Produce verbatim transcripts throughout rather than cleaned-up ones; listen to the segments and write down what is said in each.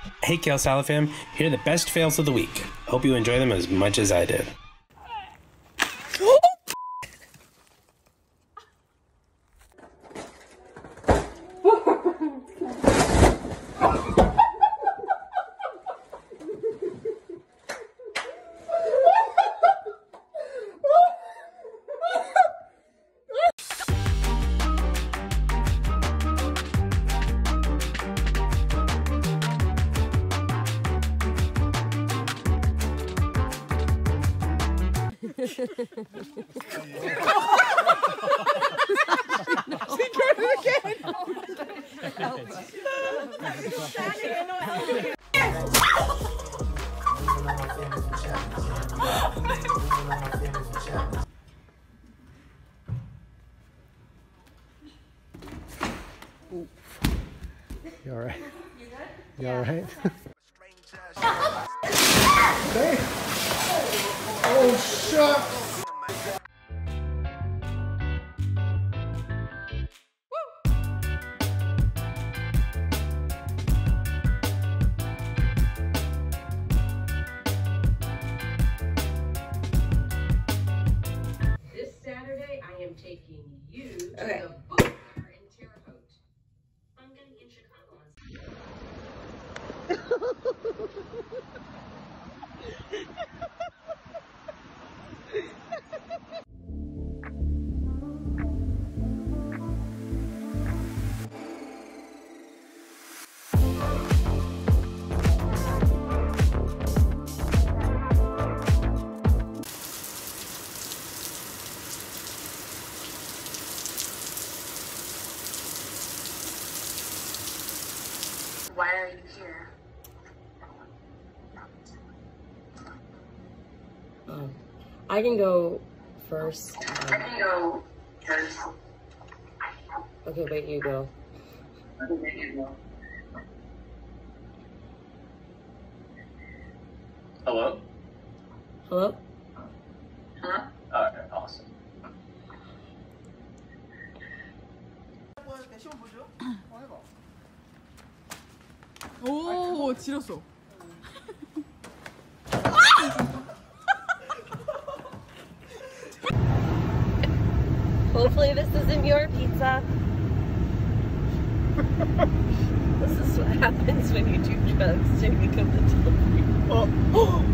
Hey Kale Salad fam, here are the best fails of the week. Hope you enjoy them as much as I did. She tried it again! You alright? You alright? Hey! Oh, shut! This Saturday, I am taking you to Okay. the book fair in Terre Haute. I'm gonna be in Chicago on Why are you here? Um, I can go first. I Um, can go first. okay, wait, you go. Okay, you go. Hello? Hello? Huh? Okay, awesome. 오, 지렸어. Hopefully this isn't your pizza. This is what happens when you do drugs to become the delivery. Oh.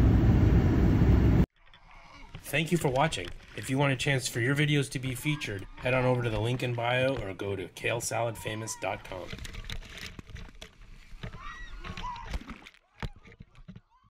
Thank you for watching. If you want a chance for your videos to be featured, head on over to the link in bio or go to kale salad famous dot com.